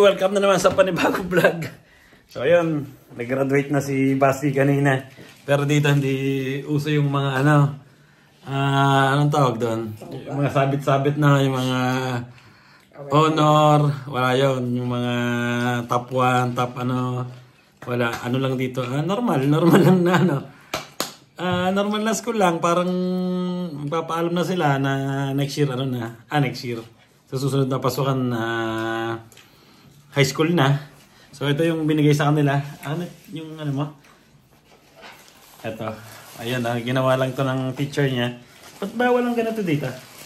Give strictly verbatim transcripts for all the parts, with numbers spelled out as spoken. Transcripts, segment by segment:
welcome na naman sa panibagong vlog. So ayun, nag-graduate na si Basti kanina. Pero dito hindi uso yung mga ano, uh, anong tawag doon? Yung mga sabit-sabit na, yung mga honor, wala yun. Yung mga top one, top ano, wala. Ano lang dito, uh, normal, normal lang na ano. Uh, normal na school lang, parang magpapaalam na sila na next year, ano na, ah next year. Sa susunod na pasukan na uh, high school na. So ito yung binigay sa kanila. Ano yung ano mo? Ito. Ayun, ah, ginawa lang to ng teacher niya. Ba't ba walang ganito dito?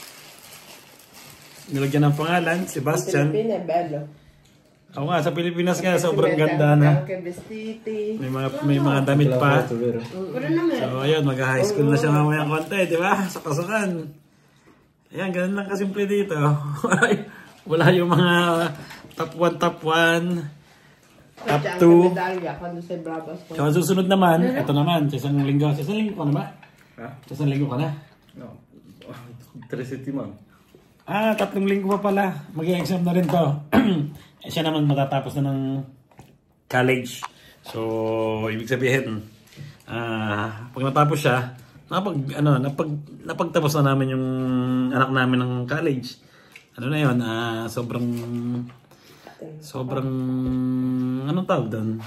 Nilagyan ng pangalan, Sebastian. Pilipinas, belo. Oo nga, sa Pilipinas nga, sobrang ganda na. May mga, may mga damit pa. So ayun, mag-high school na siya mamayang konti, di ba? Sa pasukan. Ayan, ganun lang kasimple dito. Wala yung mga top one, top one, top two. So, susunod naman, ito naman, sa isang linggo. Sa isang linggo ka na ba? Ha? Sa isang linggo ka na? No. Three man. Ah, tatlong linggo pa pala. Mag-exam na rin to. Eh, siya naman matatapos na ng college. So, ibig sabihin, ah, pag natapos siya, napag, ano, napag, napagtapos na namin yung anak namin ng college. Ano na yun, ah, sobrang, sobrang, anong tawag doon?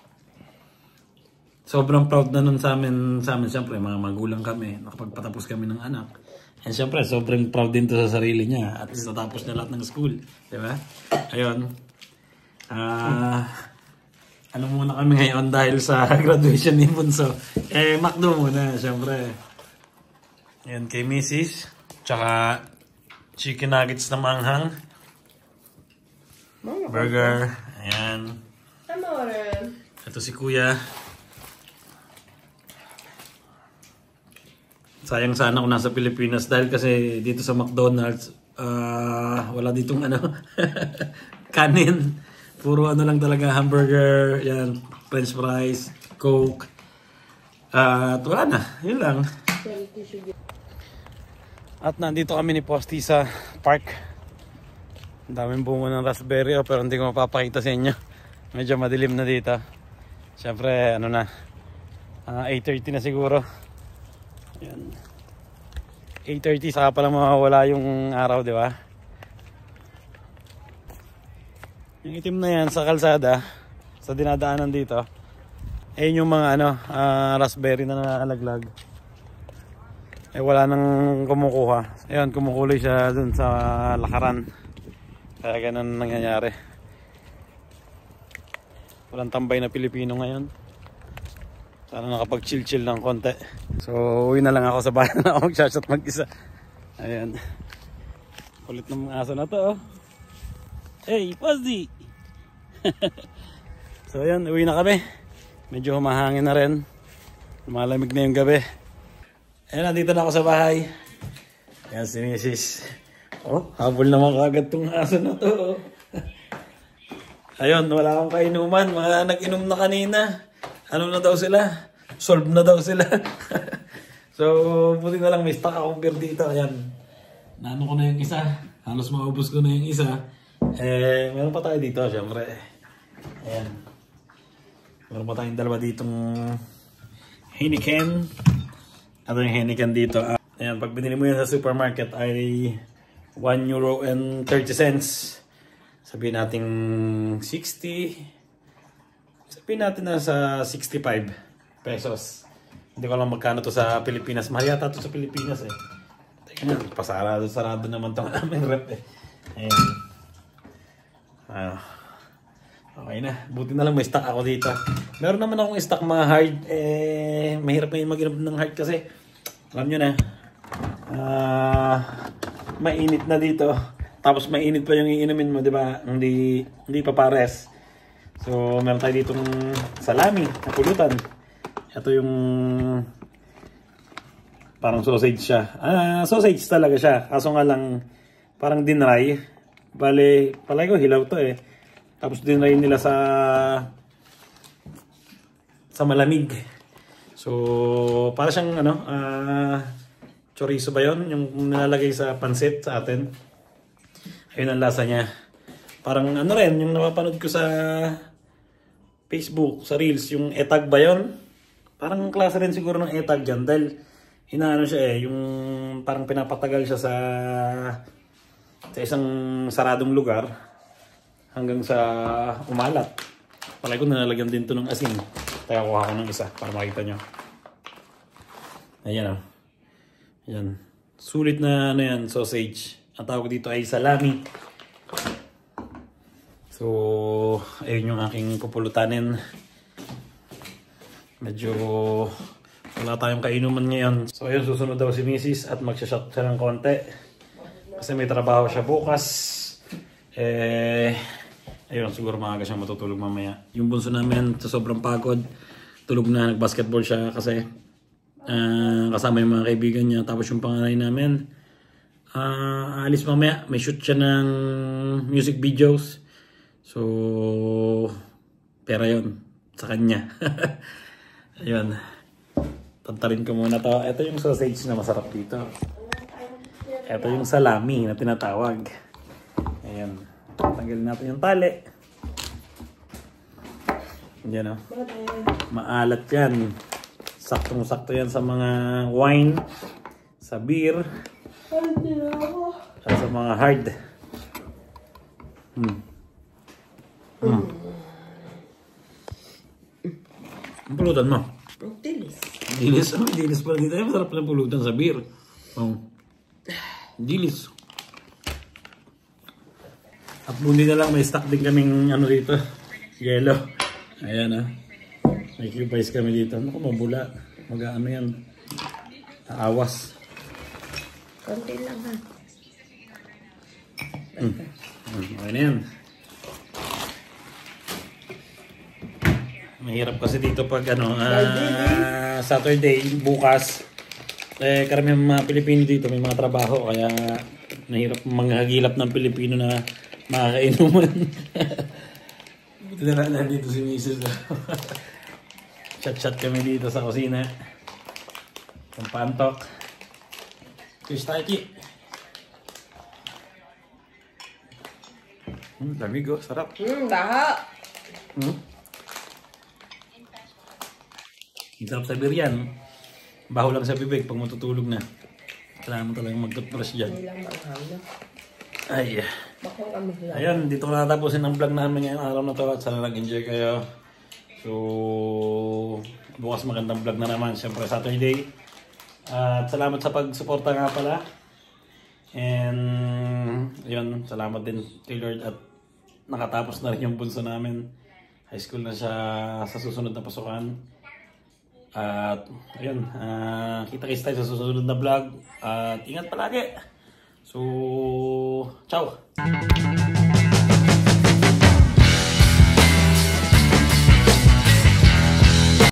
Sobrang proud na nun sa amin, sa amin siyempre, mga magulang kami, nakapagpatapos kami ng anak. And siyempre, sobrang proud din to sa sarili niya, at least natapos na lahat ng school, di ba? Ayun, ah, ano muna kami ngayon dahil sa graduation ni Bunso. Eh, McDo muna, siyempre. Ayan, kay Missus Tsaka, chicken nuggets na manghang. Burger. Ayan. Ito si Kuya. Sayang sana kung nasa Pilipinas dahil kasi dito sa McDonald's, uh, wala ditong ano, kanin. Puro ano lang talaga, hamburger, yan, french fries, coke. Uh, at wala na, yun lang. At nandito kami ni Posty sa park. Ang daming bunga ng raspberry, oh, pero hindi ko mapapakita sa inyo. Medyo madilim na dito. Siyempre, ano na, uh, eight thirty na siguro. Yan. eight thirty, saka pala mawawala yung araw, di ba? Yung itim na yan sa kalsada, sa dinadaanan dito, ayun yung mga ano, uh, raspberry na nalaglag. Eh wala nang kumukuha. Ayun, kumukuloy siya dun sa lakaran. Kaya ganun nangyayari. Walang tambay na Pilipino ngayon. Sana nakapag-chill-chill ng konti. So, uwi na lang ako sa bahay na ako mag-shot mag-isa. Ayan. Kulit ng aso na to, oh. Hey, Posty! So, ayan, uwi na kami. Medyo humahangin na rin. Malamig na yung gabi. Ayan, nandito na ako sa bahay. Ayan si Missus Oh, habol naman kagad tong aso na to, oh. Ayun, wala akong kainuman. Mga nag-inom na kanina. Ano na daw sila? Solve na daw sila. So, buti na lang may stock akong beer dito. Ayan. Naano ko na yung isa. Halos maubos ko na yung isa. Eh, meron pa tayo dito, syempre. Ayan. Meron pa tayong dalawa ditong Heineken. Ito yung Heineken dito. Ayan, pag binili mo yan sa supermarket ay one euro and thirty cents. Sabihin natin sixty. Sabihin natin na sa sixty-five pesos. Hindi ko alam magkano to sa Pilipinas. Mahal yata to sa Pilipinas eh. Teka na, pasarado, sarado naman itong aming rep eh. Ayan. Ah, okay na. Buti na lang may stock ako dito. Meron naman akong stock mga hard. Eh, mahirap na yung mag-inom ng hard kasi alam nyo na. Ah, mainit na dito. Tapos mainit pa yung iinumin mo, di ba? Hindi, hindi pa pares. So, meron tayo ditong salami na pulutan. Ito yung parang sausage siya. Ah, sausage talaga siya. Kaso nga lang parang dinray. Bale, palagi ko hilaw to eh. Tapos dinray nila sa sa malamig. So, para siyang ano, ah, chorizo ba yun? Yung nilalagay sa pansit sa atin. Ayun ang lasa niya. Parang ano rin, yung napapanood ko sa Facebook, sa Reels, yung etag ba yun? Parang klase rin siguro ng etag dyan dahil inaano siya eh, yung parang pinapatagal siya sa sa isang saradong lugar hanggang sa umalat. Palagi ko nalalagyan din to ng asin. Kaya kuha ko ng isa para makita nyo. Ayan o. Ayan. Sulit na ano yan, sausage. Ang tawag dito ay salami. So, ayun yung aking pupulutanin. Medyo wala tayong kainuman ngayon. So, ayun, susunod daw si Missus at magsashot siya ng konti. Kasi may trabaho siya bukas. Eh, ayun, siguro maaga siyang matutulog mamaya. Yung bunso namin, sa sobrang pagod, tulog na, nag-basketball siya kasi uh, kasama yung mga kaibigan niya. Tapos yung panganay namin, uh, alis mamaya, may shoot siya ng music videos. So, pera yun sa kanya. Ayun. Tantarin ko muna to. Ito yung sausage na masarap dito. Ito yung salami na tinatawag. Ayan. Tanggalin natin yung tali. Yan o. Maalat yan. Saktong-sakto yan sa mga wine, sa beer, at sa mga hard. Hmm. Hmm. Ang pulutan mo? Dilis. Dilis? Oh, dilis pala dito. Ay, masarap pala pulutan sa beer. Oh. Dilis. At bundi na lang, may stock din kaming ano dito. Yellow. Ayan ah. May cube ice kami dito. Ano ko mabula? Mag-ano yan? Aawas. Konti lang ha. Hmm. Hmm. Okay na yan. Mahirap kasi dito pag ano, uh, Saturday, bukas, eh karamihan mga Pilipino dito may mga trabaho kaya mahirap manghagilap ng Pilipino na makakainuman. Buti na lang dito si Missus Chat-chat kami dito sa kusina. Ang pantok. Cheers tayo, Ki. Hmm, lamig oh, sarap. Hmm, baha. Hmm? Ang sarap sa beer yan. Baho lang sa bibig pag matutulog na. Kailangan mo talagang mag-toothbrush dyan. Ilang manghang na. Ay. Bako kami lang. Ayun, dito ko natatapusin ang vlog namin ngayong araw na to. At sana nag-enjoy kayo. So, bukas magandang vlog na naman. Siyempre Saturday. At salamat sa pagsuporta nga pala. And, yun, salamat din kay Lord at nakatapos na rin yung bunso namin. High school na siya sa susunod na pasukan. At ayun, uh, kita-kits tayo sa susunod na vlog. At ingat palagi. So, ciao!